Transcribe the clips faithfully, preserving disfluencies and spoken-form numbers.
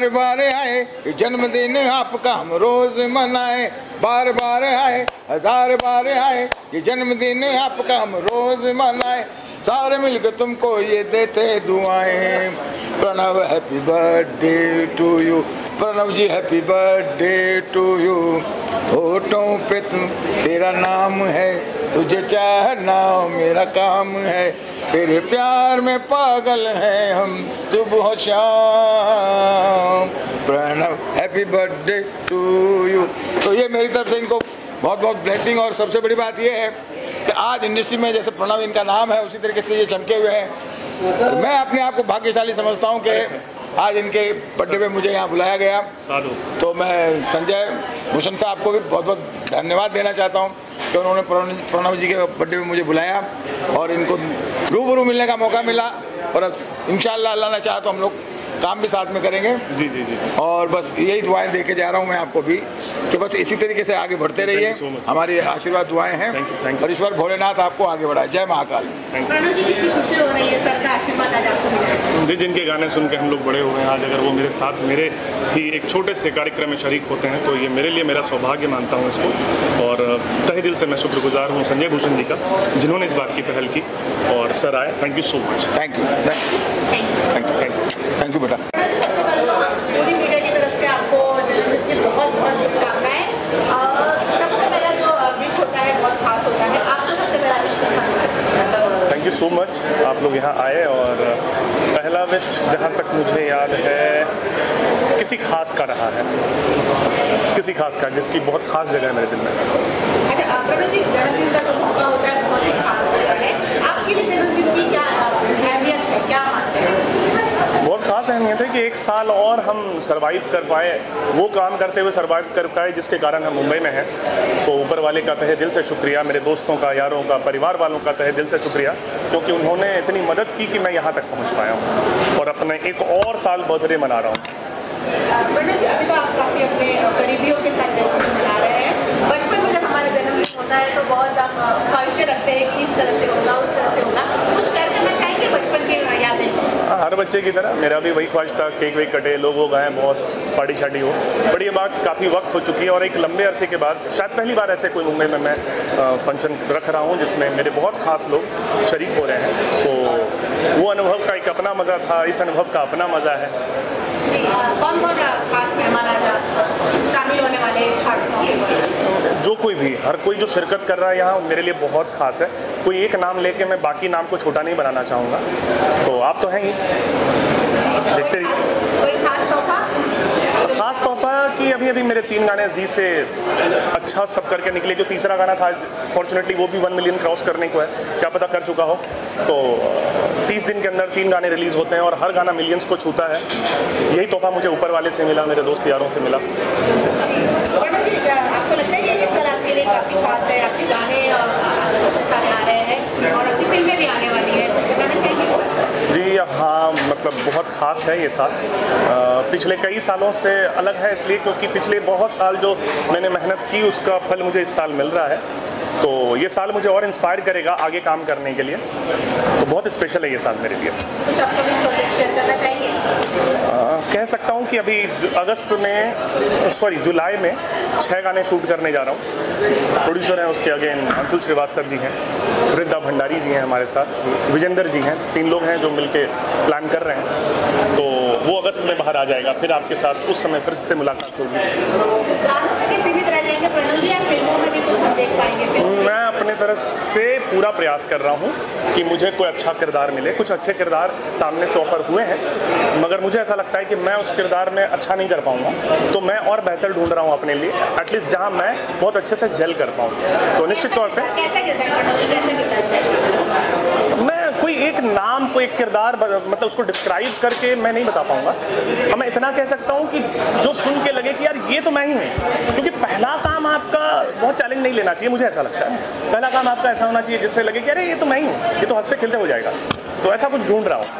बार बार आए जन्मदिन आपका हम रोज मनाए, बार बार आए हजार बार आए ये जन्मदिन आपका हम रोज मनाए, सारे मिलकर तुमको ये देते दुआएं। Pranav happy birthday to you, Pranav ji happy birthday to you, होठों पे तुम तेरा नाम है, तुझे चाहना मेरा काम है, तेरे प्यार में पागल हैं हम सुबह शाम। Pranav happy birthday to you. तो ये मेरी तरफ से इनको बहुत बहुत ब्लेसिंग। और सबसे बड़ी बात ये है कि आज इंडस्ट्री में जैसे प्रणव इनका नाम है उसी तरीके से ये चमके हुए हैं। मैं अपने आप को भाग्यशाली समझता हूँ कि आज इनके बर्थडे पे मुझे यहाँ बुलाया गया। तो मैं संजय भूषण साहब को भी बहुत बहुत धन्यवाद देना चाहता हूँ कि उन्होंने प्रणव जी के बर्थडे पे मुझे बुलाया और इनको रूबरू मिलने का मौका मिला। और इंशाअल्लाह अल्लाह ने चाहा तो हम लोग काम भी साथ में करेंगे। जी जी जी। और बस यही दुआएं दे के जा रहा हूँ मैं आपको भी कि बस इसी तरीके से आगे बढ़ते रहिए, हमारी आशीर्वाद दुआएं हैं। thank you, thank you. और ईश्वर भोलेनाथ आपको आगे बढ़ाए। जय महाकाल। जी, जिनके गाने सुन के हम लोग बड़े हुए हैं, आज अगर वो मेरे साथ मेरे ही एक छोटे से कार्यक्रम में शरीक होते हैं तो ये मेरे लिए मेरा सौभाग्य मानता हूँ इसको। और तहे दिल से मैं शुक्रगुजार हूँ संजय भूषण जी का जिन्होंने इस बात की पहल की और सर आए। Thank you so much. Thank you thank you thank you बेटा। पूरी मीडिया की तरफ से आपको जन्मदिन की बहुत बहुत शुभकामनाएं। सबसे पहला जो विश होता है बहुत खास होता है, आपको सबसे पहला थैंक यू सो मच। आप लोग यहाँ आए और पहला विश जहाँ तक मुझे याद है किसी खास का रहा है, किसी खास का जिसकी बहुत खास जगह है मेरे दिल में। अच्छा, प्रणव जी, जन्मदिन का जो मौका होता है बहुत ही खास होता है, आपके लिए जन्मदिन की क्या अहमियत है, क्या मानते हैं? बहुत ख़ास अहमियत है कि एक साल और हम सरवाइव कर पाए, वो काम करते हुए सरवाइव कर पाए जिसके कारण हम मुंबई में हैं। सो ऊपर वाले का तहे दिल से शुक्रिया, मेरे दोस्तों का, यारों का, परिवार वालों का तहे दिल से शुक्रिया, क्योंकि उन्होंने इतनी मदद की कि मैं यहाँ तक पहुँच पाया हूँ और अपने एक और साल बर्थडे मना रहा हूँ। अभी तो आप काफ़ी अपने करीबियों के साथ जन्मदिन मना रहे हैं। बचपन में जब हमारा जन्मदिन होता है तो बहुत हम ख्वाहिशें रखते हैं कि इस तरह से होगा, उस तरह से होगा। कुछ शेयर करना चाहेंगे बचपन की यादें? हर बच्चे की तरह मेरा भी वही ख्वाहिश था, केक वेक कटे, लोग वो गाएँ, बहुत पार्टी शार्टी हो। बट ये बात काफ़ी वक्त हो चुकी है और एक लंबे अरसे के बाद शायद पहली बार ऐसे कोई मुंबई में मैं फंक्शन रख रहा हूँ जिसमें मेरे बहुत ख़ास लोग शरीक हो रहे हैं। सो वो अनुभव का एक अपना मज़ा था, इस अनुभव का अपना मज़ा है। कौन कौन खास मेहमान शामिल होने वाले? जो कोई भी, हर कोई जो शिरकत कर रहा है यहाँ मेरे लिए बहुत ख़ास है। कोई एक नाम लेके मैं बाकी नाम को छोटा नहीं बनाना चाहूँगा। तो आप तो हैं ही, देखते रहिए। कोई खास तोहफा? खास तौर कि अभी अभी मेरे तीन गाने जी से अच्छा सब करके निकले। जो तीसरा गाना था फॉर्चुनेटली वो भी वन मिलियन क्रॉस करने को है, क्या पता कर चुका हो। तो तीस दिन के अंदर तीन गाने रिलीज़ होते हैं और हर गाना मिलियंस को छूता है। यही तोहफा मुझे ऊपर वाले से मिला, मेरे दोस्त यारों से मिला। आपको लगता है कि सर आपके लिए काफ़ी खास है, आपके गाने सारे आ रहे हैं और अगली फिल्में भी आने वाली है, तो बताना चाहिए? जी हाँ, मतलब बहुत ख़ास है ये साल। पिछले कई सालों से अलग है इसलिए क्योंकि पिछले बहुत साल जो मैंने मेहनत की उसका फल मुझे इस साल मिल रहा है। तो ये साल मुझे और इंस्पायर करेगा आगे काम करने के लिए। तो बहुत स्पेशल है ये साल मेरे लिए। कुछ अपकमिंग प्रोजेक्ट शेयर करना चाहिए? कह सकता हूँ कि अभी अगस्त में सॉरी जुलाई में छः गाने शूट करने जा रहा हूँ। प्रोड्यूसर हैं उसके अगेन अंशुल श्रीवास्तव जी हैं, वृंदा भंडारी जी हैं हमारे साथ, विजेंद्र जी हैं। तीन लोग हैं जो मिलके प्लान कर रहे हैं। तो वो अगस्त में बाहर आ जाएगा, फिर आपके साथ उस समय फिर से मुलाकात होगी। मैं अपने तरफ से पूरा प्रयास कर रहा हूँ कि मुझे कोई अच्छा किरदार मिले। कुछ अच्छे किरदार सामने से ऑफर हुए हैं, मगर मुझे ऐसा लगता है कि मैं उस किरदार में अच्छा नहीं कर पाऊँगा, तो मैं और बेहतर ढूंढ रहा हूँ अपने लिए, एटलीस्ट जहाँ मैं बहुत अच्छे से जेल कर पाऊँ। तो निश्चित तौर पर मैं कोई एक नाम, कोई एक किरदार मतलब उसको डिस्क्राइब करके मैं नहीं बता पाऊँगा। हाँ, मैं इतना कह सकता हूँ कि जो सुन के लगे कि यार ये तो मैं ही हूँ। क्योंकि पहला काम आपका बहुत चैलेंज नहीं लेना चाहिए, मुझे ऐसा लगता है। पहला काम आपका ऐसा होना चाहिए जिससे लगे कि अरे ये तो मैं ही हूँ, ये तो हंसते खेलते हो जाएगा। तो ऐसा कुछ ढूंढ रहा हूँ।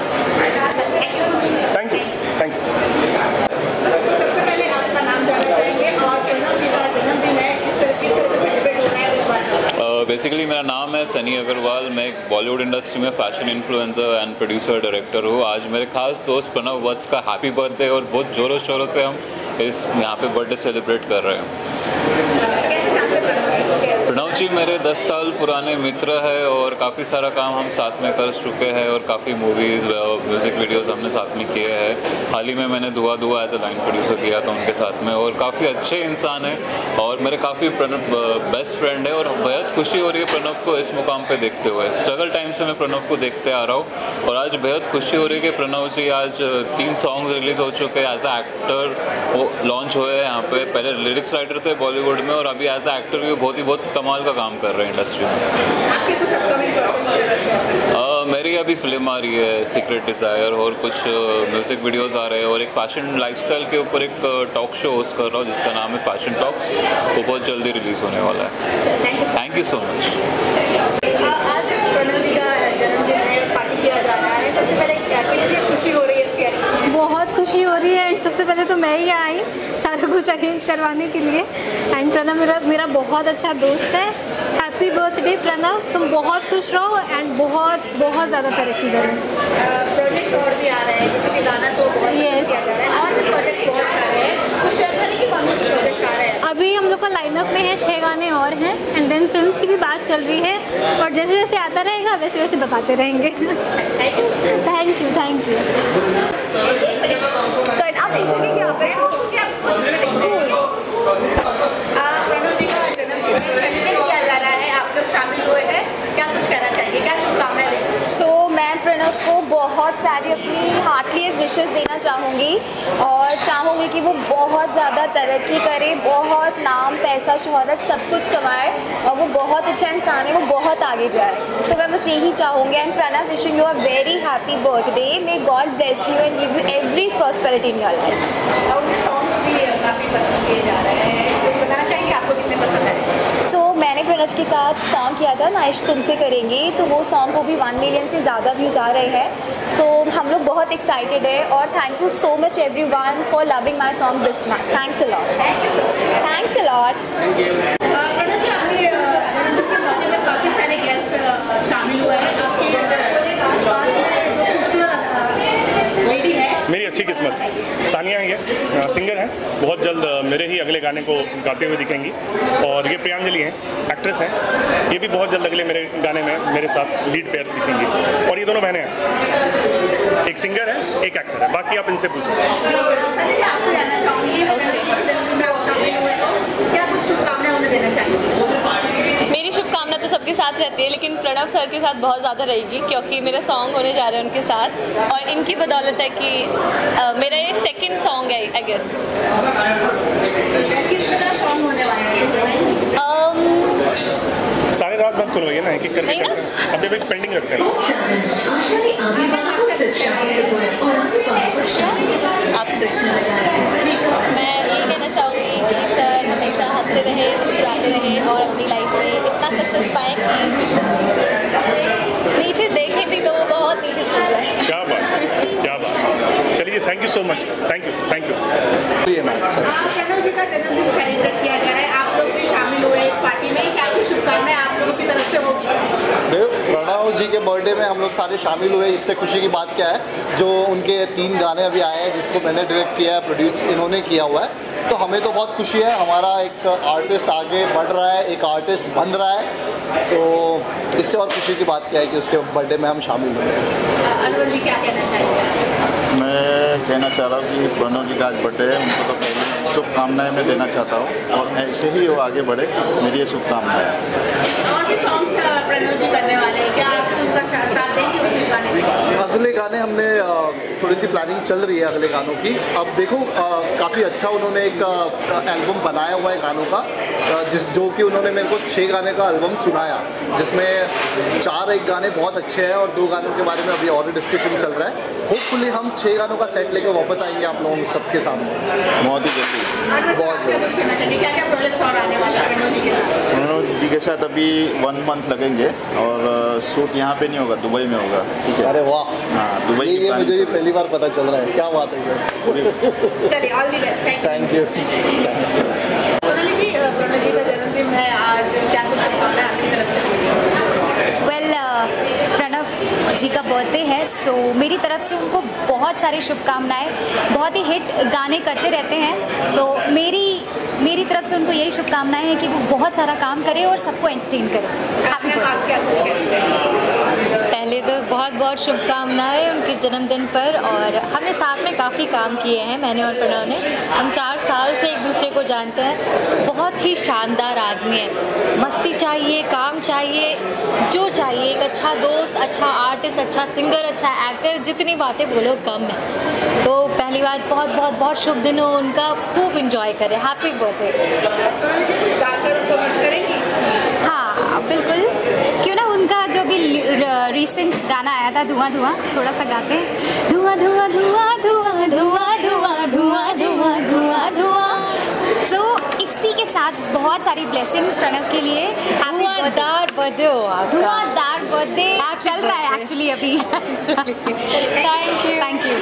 Thank you thank you. सबसे पहले आपका नाम जानना चाहेंगे और बेसिकली uh, मेरा नाम है सनी अग्रवाल। मैं एक बॉलीवुड इंडस्ट्री में fashion influencer and producer director हूँ। आज मेरे खास दोस्त प्रणव वत्स का हैप्पी बर्थडे और बहुत ज़ोरों शोरों से हम इस यहाँ पे बर्थडे सेलिब्रेट कर रहे हैं। प्रणव जी मेरे दस साल पुराने मित्र है और काफ़ी सारा काम हम साथ में कर चुके हैं और काफ़ी मूवीज़ म्यूज़िक वीडियोज़ हमने साथ में किए हैं। हाल ही में मैंने दुआ दुआ एज ए लाइन प्रोड्यूसर किया था उनके साथ में, और काफ़ी अच्छे इंसान हैं और मेरे काफ़ी प्रणव बेस्ट फ्रेंड है और बेहद खुशी हो रही है प्रणव को इस मुकाम पे देखते हुए। स्ट्रगल टाइम से मैं प्रणव को देखते आ रहा हूँ और आज बेहद खुशी हो रही है कि प्रणव जी आज तीन सॉन्ग रिलीज़ हो चुके हैं। एज ए एक्टर वो लॉन्च हुए हैं यहाँ पे। पहले लिरिक्स राइटर थे बॉलीवुड में और अभी एज ए एक्टर भी बहुत ही बहुत कमाल का काम कर रहे हैं इंडस्ट्री में। uh, मेरी अभी फिल्म आ रही है सीक्रेट डिज़ायर और कुछ म्यूज़िक वीडियोस आ रहे हैं और एक फ़ैशन लाइफस्टाइल के ऊपर एक टॉक शो होस्ट कर रहा हूँ जिसका नाम है फैशन टॉक्स। वो बहुत जल्दी रिलीज़ होने वाला है। Thank you so much. बहुत खुशी हो रही है एंड सबसे पहले तो मैं ही आई सारा कुछ अरेंज करवाने के लिए। एंड प्रणव मेरा मेरा बहुत अच्छा दोस्त है। हैप्पी बर्थडे प्रणव, तुम बहुत खुश रहो एंड बहुत बहुत ज़्यादा तरक्की करो। प्रोजेक्ट और भी आ रहे हैं, जैसे कि गाना तो बहुत Yes. किया जा रहा है और भी प्रोजेक्ट बहुत आ रहे हैं। कुछ शेयर करें कि कौन कौन से प्रोजेक्ट आ रहे हैं? अभी हम लोग का लाइनअप में है छः गाने और हैं एंड देन फिल्म्स की भी बात चल रही है और जैसे जैसे आता रहेगा वैसे वैसे बताते रहेंगे। Thank you thank you. आप पूछोगे क्या पे? प्रणव जी का जन्मदिन सेलिब्रेट किया जा रहा है, आप लोग शामिल हुए हैं, क्या कुछ कहना चाहिए, क्या शुभकामनाएं देंगे? सो मैं प्रणव को बहुत सारी अपनी हार्टलीस्ट विशेस देना चाहूँगी और चाहूँगी कि वो बहुत ज़्यादा तरक्की करे, बहुत नाम पैसा शोहरत सब कुछ कमाए और वो बहुत अच्छा इंसान है, वो बहुत आगे जाए। तो मैं बस यही चाहूँगी। And Pranav, wishing you a very happy birthday. May God bless you and give you every prosperity in your life. और उनके सॉन्ग्स भी काफ़ी पसंद किए जा रहे हैं, कुछ बताना चाहिए आपको कितने पसंद है? सो so, मैंने प्रणव के साथ सॉन्ग किया था ना इश्क तुमसे करेंगे, तो वो सॉन्ग को भी वन मिलियन से ज़्यादा व्यूज़ आ रहे हैं। सो so, हम लोग बहुत एक्साइटेड है और thank you so much everyone for loving my song this month. Thanks a lot. Thank you so much. Thanks a lot. Pranav ji, आपके जन्मदिन के मौके में काफ़ी सारे गेस्ट शामिल हुए हैं। आपके लेडी है, मेरी अच्छी किस्मत थी। सानिया है ये सिंगर है, बहुत जल्द मेरे ही अगले गाने को गाते हुए दिखेंगी। और ये प्रियांजलि हैं, एक्ट्रेस हैं, ये भी बहुत जल्द अगले मेरे गाने में मेरे साथ लीड पेयर दिखेंगी। और ये दोनों बहनें हैं, एक सिंगर है एक एक्टर है, बाकी आप इनसे पूछो। आपको जानना चाहूँगी में आप शामिल हुए हैं, क्या कुछ शुभकामनाएं उन्हें देना चाहिए? मेरी शुभकामना तो सबके साथ रहती है, लेकिन प्रणव सर के साथ बहुत ज़्यादा रहेगी क्योंकि मेरा सॉन्ग होने जा रहा है उनके साथ और इनकी बदौलत है कि आ, मेरा ये सेकंड सॉन्ग है आई गेस। किस तरह सॉन्ग होने वाला है? सारे राज मत खुलवाइए ना, एक एक करके नहीं ना? करते हैं। अभी अभी पेंडिंग रखते हैं। आपसे मैं यही कहना चाहूँगी कि सर हमेशा हंसते रहे, मुस्कुराते रहे और अपनी लाइफ में इतना सक्सेस पाए कि नीचे देखे भी तो बहुत नीचे छूट जाए। क्या बात क्या बात। चलिए, thank you so much. Thank you thank you. Pranav ji का जन्मदिन सेलिब्रेट किया जा रहा है, आप लोग भी शामिल हुए इस पार्टी में, क्या कुछ शुभकामनाएं आप लोगों की तरफ से होगी? देखो, प्रणव जी के बर्थडे में हम लोग सारे शामिल हुए। इससे खुशी की बात क्या है, जो उनके तीन गाने अभी आए हैं जिसको मैंने डायरेक्ट किया है, प्रोड्यूस इन्होंने किया हुआ है, तो हमें तो बहुत खुशी है। हमारा एक आर्टिस्ट आगे बढ़ रहा है, एक आर्टिस्ट बन रहा है, तो इससे और खुशी की बात क्या है कि उसके बर्थडे में हम शामिल हुए। अनवर जी क्या कहना चाहिए? मैं कहना चाह रहा हूँ कि प्रणव जी का आज बर्थडे है, उनको तो पहले शुभकामनाएं मैं देना चाहता हूँ और ऐसे ही वो आगे बढ़े, मेरी ये शुभकामनाएं हैं। और भी सॉन्ग्स प्रणव जी करने वाले हैं, क्या आप उनका साथ देंगे उस गाने में? अगले गाने हमने थोड़ी सी प्लानिंग चल रही है अगले गानों की। अब देखो, काफ़ी अच्छा उन्होंने एक एल्बम बनाया हुआ है गानों का, जिस जो कि उन्होंने मेरे को छः गाने का एल्बम सुनाया, जिसमें चार एक गाने बहुत अच्छे हैं और दो गानों के बारे में अभी और डिस्कशन चल रहा है। होपफुली हम छः गानों का सेट लेके वापस आएंगे आप लोगों सबके सामने बहुत ही जल्दी। बहुत जल्दी। क्या क्या प्रोजेक्ट्स और आने वाले हैं प्रणव जी के साथ? प्रणव जी के साथ अभी वन मंथ लगेंगे और शूट यहाँ पे नहीं होगा, दुबई में होगा। ठीक है। अरे वाह, हाँ, दुबई ये, ये मुझे ये पहली बार पता चल रहा है। क्या बात है सर। चलिए, all the best. Thank you. Sonali ji, Pranav ji का जन्मदिन जन्मदिन है आज, क्या कुछ शुभकामनाएं आपकी तरफ से? वेल प्रणव जी का बर्थडे है, सो मेरी तरफ से उनको बहुत सारी शुभकामनाएं। बहुत ही हिट गाने करते रहते हैं, तो मेरी मेरी तरफ से उनको यही शुभकामनाएं हैं कि वो बहुत सारा काम करे और सबको एंटरटेन करे। Happy birthday. पहले तो बहुत बहुत शुभकामनाएं उनके जन्मदिन पर। और हमने साथ में काफ़ी काम किए हैं, मैंने और प्रणव ने। हम चार साल से एक दूसरे को जानते हैं। बहुत ही शानदार आदमी है। मस्ती चाहिए, काम चाहिए, जो चाहिए। एक अच्छा दोस्त, अच्छा आर्टिस्ट, अच्छा सिंगर, अच्छा एक्टर, जितनी बातें बोलो कम है। तो पहली बात, बहुत बहुत बहुत शुभ दिन हो उनका, खूब इंजॉय करें। Happy birthday. हाँ बिल्कुल, क्यों ना। उनका जो भी रिसेंट गाना आया था धुआं धुआं, थोड़ा सा गाते हैं। धुआं धुआं धुआं धुआं धुआं धुआं धुआं धुआं धुआं धुआं। सो इसी के साथ बहुत सारी ब्लेसिंग्स प्रणव के लिए। धुआंधार बर्थडे हो आपका। धुआंधार बर्थडे चल रहा है एक्चुअली अभी। Thank you thank you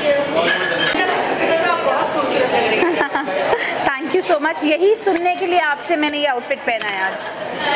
thank you so much. यही सुनने के लिए आपसे मैंने ये आउटफिट पहना है आज।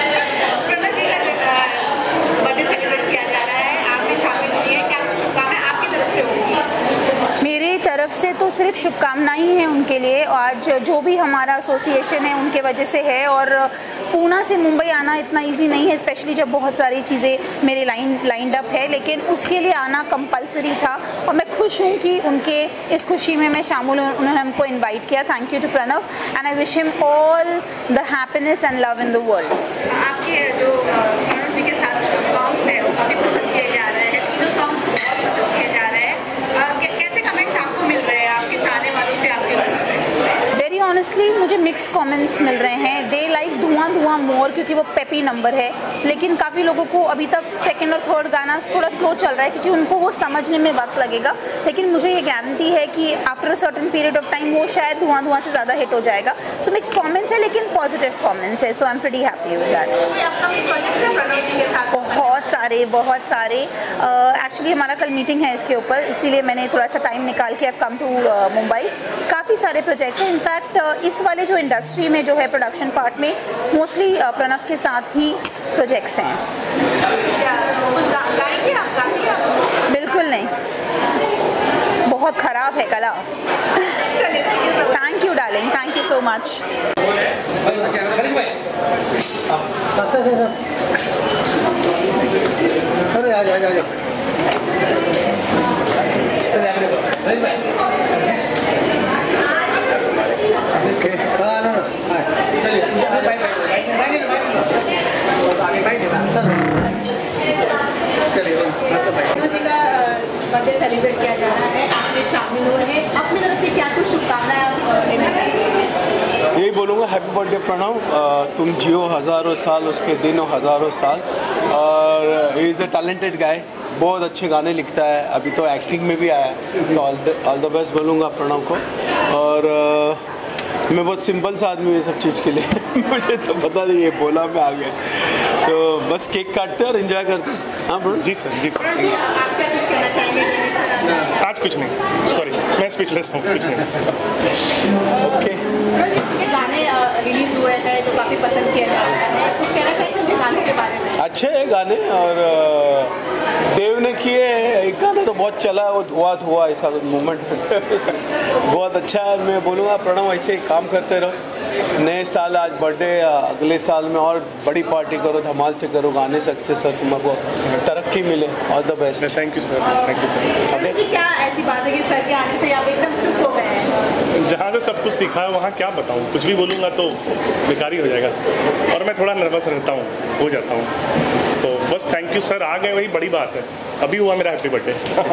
बर्थडे सेलिब्रेट किया जा रहा है, आप भी शामिल हुई हैं, क्या शुभकामनाएं आपकी तरफ से होंगी? मेरी तरफ से तो सिर्फ शुभकामनाएं ही हैं उनके लिए। आज जो भी हमारा एसोसिएशन है उनके वजह से है, और पूना से मुंबई आना इतना इजी नहीं है, स्पेशली जब बहुत सारी चीज़ें मेरे लाइन लाइंड अप है, लेकिन उसके लिए आना कंपलसरी था। और मैं खुश हूँ कि उनके इस खुशी में मैं शामिल हूँ, उन्होंने हमको इनवाइट किया। Thank you to Pranav and I wish him all the happiness and love in the world. आपके जो प्रणव जी के साथ सॉन्ग्स हैं वो काफ़ी पसंद किए जा रहे हैं, तीनों सॉन्ग्स बहुत पसंद किए जा रहे हैं। कैसे कमेंट्स आपको मिल रहे हैं आपके चाहने वालों से, आपके बारे में? वेरी ऑनेस्टली मुझे मिक्स कमेंट्स मिल रहे हैं। दे लाइक धुआं धुआं मोर क्योंकि वो पेपी नंबर है, लेकिन काफ़ी लोगों को अभी तक सेकंड और थर्ड गाना थोड़ा स्लो चल रहा है क्योंकि उनको वो समझने में वक्त लगेगा। लेकिन मुझे ये गारंटी है कि after a certain period of time वो शायद धुआं धुआं से ज़्यादा हिट हो जाएगा। सो मिक्स कमेंट्स है लेकिन पॉजिटिव कमेंट्स है, so I am pretty happy with that. बहुत सारे बहुत सारे एक्चुअली uh, हमारा कल मीटिंग है इसके ऊपर, इसीलिए मैंने थोड़ा सा टाइम निकाल के I have come to Mumbai. काफ़ी सारे प्रोजेक्ट्स हैं। इनफैक्ट uh, इस वाले जो इंडस्ट्री में जो है प्रोडक्शन पार्ट में मोस्टली uh, प्रणव के साथ ही प्रोजेक्ट्स हैं। बिल्कुल नहीं, बहुत ख़राब है कला। Thank you darling, thank you so much. अरे आ जा आ जा। ओके हाँ ना चलिए बर्थडे सेलिब्रेट किया जा रहा है, आपने शामिल हुए हैं, अपनी तरफ से क्या कुछ शुभकामनाएं आप देना चाहिए? यही बोलूँगा, हैप्पी बर्थडे प्रणव, तुम जियो हज़ारों साल, उसके दिन हज़ारों साल। और he is a talented guy, बहुत अच्छे गाने लिखता है, अभी तो एक्टिंग में भी आया है, तो ऑल द बेस्ट बोलूँगा प्रणव को। और uh, मैं बहुत सिंपल सा आदमी हूँ ये सब चीज़ के लिए मुझे तो पता नहीं, ये बोला मैं आ गया, तो बस केक काटते और एंजॉय करते हैं। हाँ ब्रो। जी सर, जी सर। आप क्या कुछ कहना चाहेंगे? आज कुछ नहीं, सॉरी मैं स्पीचलेस हूँ, कुछ नहीं। ओके। गाने रिलीज हुए हैं जो काफ़ी पसंद किया जा रहा है, कुछ कहना चाहेंगे गानों के बारे में? अच्छे हैं गाने, और देव ने किए एक गाना तो बहुत चला है, वो धुआं धुआं ऐसा मूवमेंट बहुत अच्छा है। मैं बोलूँगा प्रणव ऐसे ही काम करते रहो, नए साल आज बर्थडे, अगले साल में और बड़ी पार्टी करो, धमाल से करो, गाने सक्सेस हो, तुमको तरक्की मिले। All the best. Thank you sir, thank you sir. Okay, क्या ऐसी बात है कि सर के आने से आप एकदम चुप हो गए हैं? जहाँ से सब कुछ सीखा है वहाँ क्या बताऊँ, कुछ भी बोलूँगा तो बेकार ही हो जाएगा, और मैं थोड़ा नर्वस रहता हूँ, हो जाता हूँ। सो so, बस थैंक यू सर, आ गए वही बड़ी बात है। अभी हुआ मेरा happy birthday.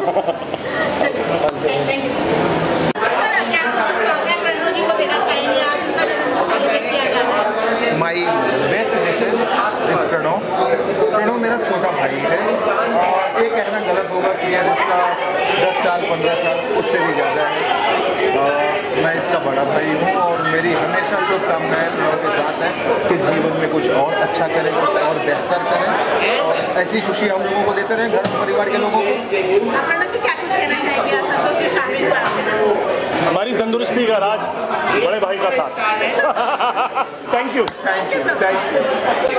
My best wishes with Pranav. Pranav मेरा छोटा भाई है, ये कहना गलत होगा कि यह रिश्ता दस साल पंद्रह साल उससे भी ज़्यादा है। आ, मैं इसका बड़ा भाई हूँ और मेरी हमेशा शुभकामनाएं प्रणव के साथ है कि जीवन में कुछ और अच्छा करें, कुछ और बेहतर करें, और ऐसी खुशी हम लोगों को देते रहें, घर परिवार के लोगों को। प्रणव जी क्या कुछ कहना चाहेंगे? हमारी तंदुरुस्ती का राज बड़े भाई का साथ। Thank you thank you thank you.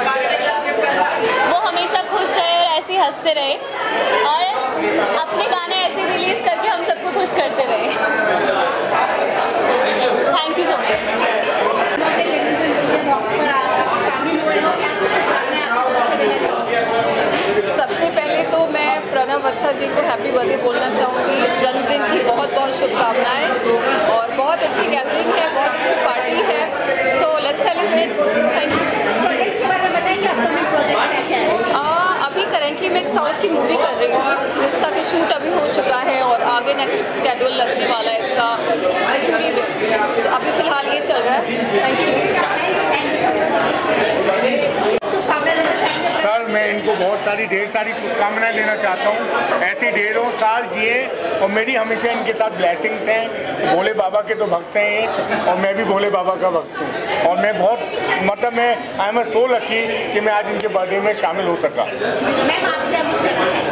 वो हमेशा खुश रहे और ऐसे ही हंसते रहे और अपने गाने ऐसे रिलीज करके हम सबको खुश करते रहे। Thank you so much. सबसे पहले तो मैं प्रणव वत्सा जी को हैप्पी बर्थडे बोलना चाहूँगी। जन्मदिन की बहुत बहुत शुभकामनाएं और बहुत अच्छी गैदरिंग है, बहुत अच्छी पार्टी है। So let's celebrate. Thank you. अभी करेंटली मैं एक साउथ की मूवी कर रही हूँ जिसका कि शूट अभी हो चुका है और आगे नेक्स्ट स्केड्यूल लगने वाला है इसका मसूरी में। तो अभी फ़िलहाल ये चल रहा है। Thank you. सर मैं इनको बहुत सारी ढेर सारी शुभकामनाएं देना चाहता हूँ। ऐसे ढेरों साल जिए और मेरी हमेशा इनके साथ ब्लेसिंग्स हैं। भोले बाबा के तो भक्त हैं ये और मैं भी भोले बाबा का भक्त हूँ और मैं बहुत मतलब मैं आई एम सो लकी कि मैं आज इनके बर्थडे में शामिल हो सका।